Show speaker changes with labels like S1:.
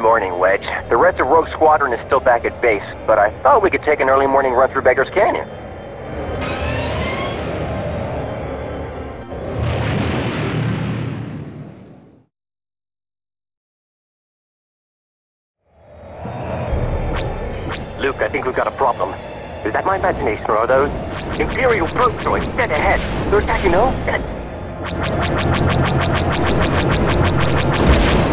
S1: morning, Wedge. The rest of Rogue Squadron is still back at base, but I thought we could take an early morning run through Beggar's Canyon. Luke, I think we've got a problem. Is that my imagination, or are those Imperial probe droids dead ahead? They're attacking, no?